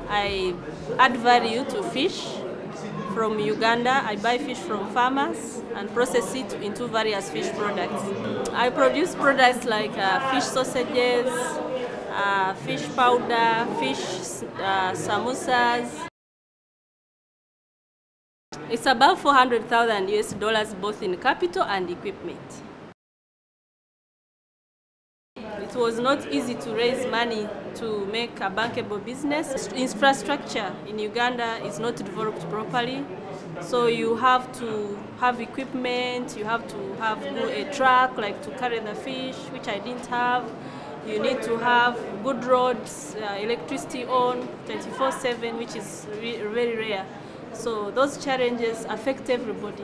I add value to fish from Uganda. I buy fish from farmers and process it into various fish products. I produce products like fish sausages, fish powder, fish samosas. It's about $400,000 both in capital and equipment. It was not easy to raise money to make a bankable business. Infrastructure in Uganda is not developed properly, so you have to have equipment, you have to have a truck like to carry the fish, which I didn't have. You need to have good roads, electricity on 24/7, which is very rare. So those challenges affect everybody.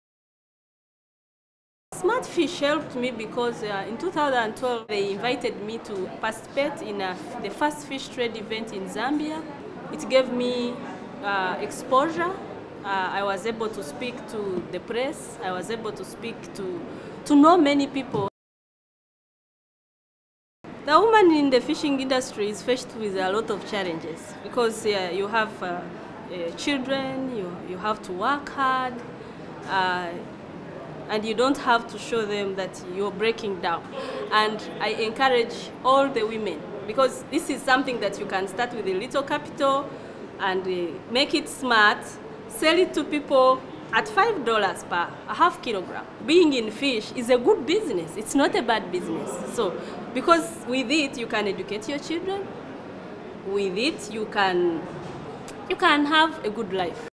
Smartfish helped me because in 2012 they invited me to participate in the first fish trade event in Zambia. It gave me exposure. I was able to speak to the press. I was able to speak to know many people. The woman in the fishing industry is faced with a lot of challenges because you have children, you have to work hard, and you don't have to show them that you're breaking down. And I encourage all the women, because this is something that you can start with a little capital and make it smart, sell it to people at $5 per a half kilogram. Being in fish is a good business. It's not a bad business. So, because with it you can educate your children, with it you can have a good life.